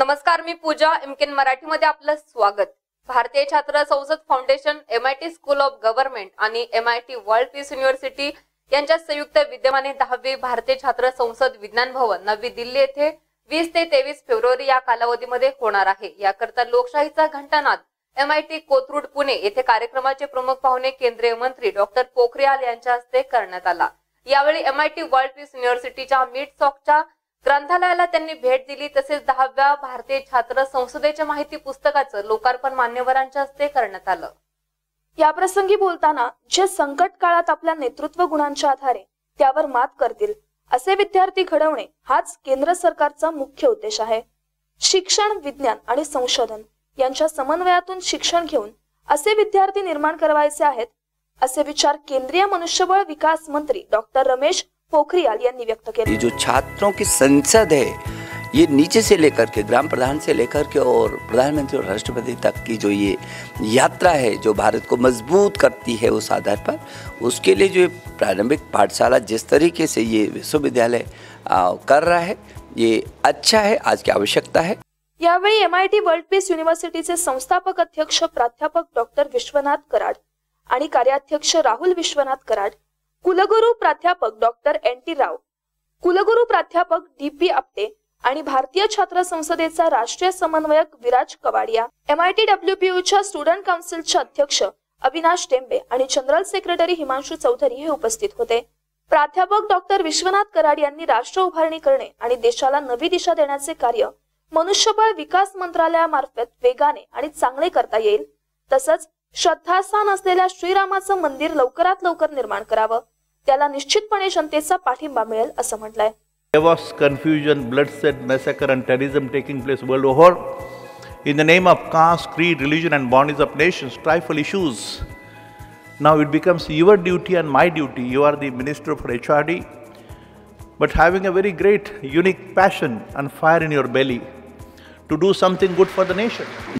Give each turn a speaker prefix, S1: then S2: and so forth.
S1: नमस्कार, मी पूजा. एमकेन मराठीमध्ये आपलं स्वागत. भारतीय छात्र संसद foundation, MIT school of government आणि MIT वर्ल्ड पीस युनिव्हर्सिटी यांच्या संयुक्त विद्यमाने 10वी भारतीय छात्र संसद विज्ञान भवन नवी दिल्ली येथे 20 ते 23 फेब्रुवारी या कालावधीमध्ये होणार आहे. याकरता लोकशाहीचा घंटानाद MIT कोथरूड पुणे येथे कार्यक्रमाचे प्रमुख पाहुणे केंद्रीय मंत्री डॉक्टर पोखरियाल यांच्या हस्ते करण्यात आला. यावेळी MIT वर्ल्ड पीस युनिव्हर्सिटीच्या मिडसॉकच्या ग्रंथालयाला त्यांनी भेट दिली. तसेच 10व्या भारतीय छात्र संसदेच्या माहिती पुस्तकाचं लोकार्पण मान्यवरांच्या हस्ते करण्यात आलं.
S2: या प्रसंगी बोलताना जे संकट काळात आपल्या नेतृत्व गुणांच्या आधारे त्यावर मात करतील असे विद्यार्थी घडवणे हाच केंद्र सरकारचा मुख्य उद्देश आहे. शिक्षण, विज्ञान आणि संशोधन यांच्या समन्वयातून शिक्षण घेऊन असे विद्यार्थी निर्माण करायचे आहेत असे विचार केंद्रीय मनुष्यबळ विकास मंत्री डॉक्टर रमेश पोखरियाल यांनी व्यक्त किए.
S3: ये जो छात्रों की संसद है, ये नीचे से लेकर के ग्राम प्रधान से लेकर के और प्रधानमंत्री और राष्ट्रपति तक की जो ये यात्रा है, जो भारत को मजबूत करती है उस आधार पर, उसके लिए जो प्रारंभिक पाठशाला जिस तरीके से ये विश्वविद्यालय कर रहा है, ये अच्छा है, आज की आवश्यकता है.
S2: यावेळी MIT वर्ल्ड पीस युनिव्हर्सिटीचे संस्थापक अध्यक्ष प्राध्यापक डॉक्टर विश्वनाथ कराड आणि कार्याध्यक्ष राहुल विश्वनाथ कराड, कुलगुरू प्राध्यापक डॉक्टर NT राव, कुलगुरू प्राध्यापक DP आपटे आणि भारतीय छात्र संसदेचा राष्ट्रीय समन्वयक विराज कवाडिया, MIT WPUच्या स्टुडंट काउन्सिलचे अध्यक्ष अविनाश टेंबे आणि जनरल सेक्रेटरी हिमांशु चौधरी हे उपस्थित होते. प्राध्यापक डॉक्टर विश्वनाथ कराड यांनी राष्ट्र उभारणी करणे आणि देशाला नवी दिशा देण्याचे कार्य मनुष्यबळ विकास मंत्रालयामार्फत वेगाने आणि चांगले करता येईल. तसंच श्रद्धास्थान असलेल्या श्रीरामाचं मंदिर लवकरात लवकर निर्माण करावं, त्याला निश्चितपणे जनतेचा पाठिंबा मिळेल असं म्हटलंय.
S4: There was confusion, bloodshed, massacre and terrorism taking place world over in the name of caste, creed, religion and boundaries of nations, trifle issues. Now it becomes your duty and my duty. You are the Minister for HRD, but having a very great, unique passion and fire in your belly to do something good for the nation.